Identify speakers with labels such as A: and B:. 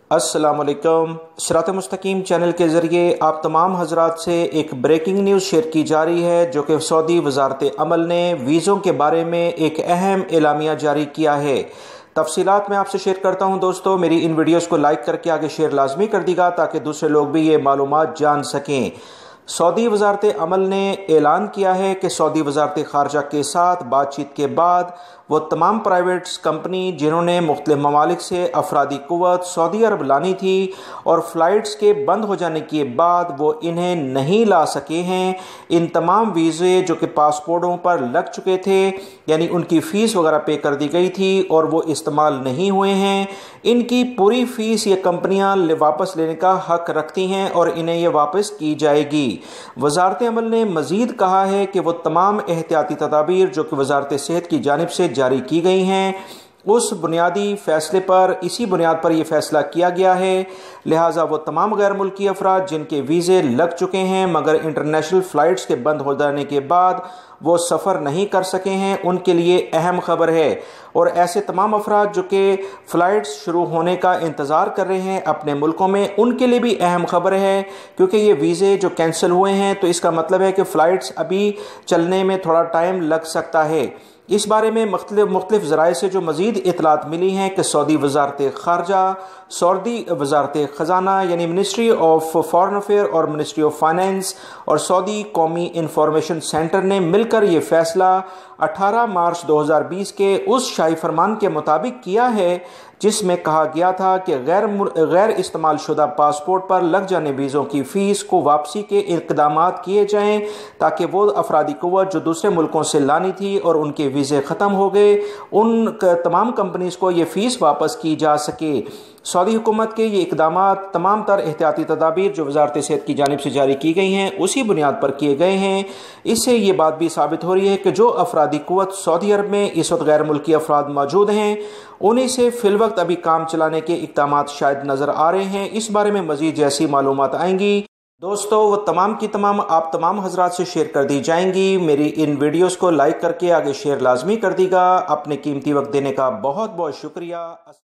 A: अस्सलाम वालेकुम। सिरात मुस्तकीम चैनल के ज़रिए आप तमाम हजरात से एक ब्रेकिंग न्यूज़ शेयर की जा रही है, जो कि सऊदी वज़ारत अमल ने वीज़ों के बारे में एक अहम एलामिया जारी किया है। तफसीलात मैं आपसे शेयर करता हूं दोस्तों। मेरी इन वीडियोस को लाइक करके आगे शेयर लाजमी कर दीगा ताकि दूसरे लोग भी ये मालूमात जान सकें। सऊदी वज़ारत अमल ने ऐलान किया है कि सऊदी वज़ारत ख़ारजा के साथ बातचीत के बाद वो तमाम प्राइवेट कंपनी जिन्होंने मुख्तलिफ ममालिक से अफरादी क़ुव्वत सऊदी अरब लानी थी और फ़्लाइट्स के बंद हो जाने के बाद वो इन्हें नहीं ला सके हैं, इन तमाम वीज़े जो कि पासपोर्टों पर लग चुके थे, यानी उनकी फ़ीस वगैरह पे कर दी गई थी और वो इस्तेमाल नहीं हुए हैं, इनकी पूरी फ़ीस ये कंपनियां वापस लेने का हक़ रखती हैं और इन्हें ये वापस की जाएगी। वज़ारत अमल ने मज़ीद कहा है कि वो तमाम एहतियाती तदाबीर जो कि वज़ारत सेहत की जानिब से जारी की गई हैं, उस बुनियादी फ़ैसले पर इसी बुनियाद पर यह फ़ैसला किया गया है। लिहाजा वो तमाम गैर मुल्की अफराद जिनके वीज़े लग चुके हैं मगर इंटरनेशनल फ़्लाइट्स के बंद हो जाने के बाद वो सफ़र नहीं कर सके हैं, उनके लिए अहम ख़बर है। और ऐसे तमाम अफराद जो कि फ़्लाइट्स शुरू होने का इंतज़ार कर रहे हैं अपने मुल्कों में, उनके लिए भी अहम ख़बर है, क्योंकि ये वीज़े जो कैंसिल हुए हैं तो इसका मतलब है कि फ़्लाइट्स अभी चलने में थोड़ा टाइम लग सकता है। इस बारे में मुख्तलिफ ज़राए से जो मज़ीद इतलात मिली हैं कि सऊदी वज़ारत ख़ारजा, सऊदी वज़ारत ख़जाना यानी मिनिस्ट्री ऑफ फॉरेन अफेयर और मिनिस्ट्री ऑफ फाइनेंस और सऊदी कौमी इंफॉर्मेशन सेंटर ने मिलकर ये फ़ैसला 18 मार्च 2020 के उस शाही फरमान के मुताबिक किया है जिसमें कहा गया था कि गैर इस्तेमाल शुदा पासपोर्ट पर लग जाने वीज़ों की फ़ीस को वापसी के इक़दामात किए जाएँ ताकि वो अफरादी क़ुव्वत जो दूसरे मुल्कों से लानी थी और उनके वीज़े ख़त्म हो गए, उन तमाम कंपनीज़ को ये फ़ीस वापस की जा सके। सऊदी हुकूमत के ये इक़दामात तमाम तर एहतियाती तदाबीर जो वज़ारत सेहत की जानिब से जारी की गई हैं उसी बुनियाद पर किए गए हैं। इससे ये बात भी साबित हो रही है कि जो अफरादी क़ुव्वत सऊदी अरब में इस वक्त गैर मुल्की अफराद मौजूद हैं उन्हीं से फ़िलवक्त अभी काम चलाने के इक़दामात शायद नज़र आ रहे हैं। इस बारे में मज़ीद जैसी मालूमात आएंगी दोस्तों वो तमाम की तमाम आप तमाम हजरात से शेयर कर दी जाएंगी। मेरी इन वीडियोस को लाइक करके आगे शेयर लाजमी कर दीगा। अपने कीमती वक्त देने का बहुत बहुत शुक्रिया।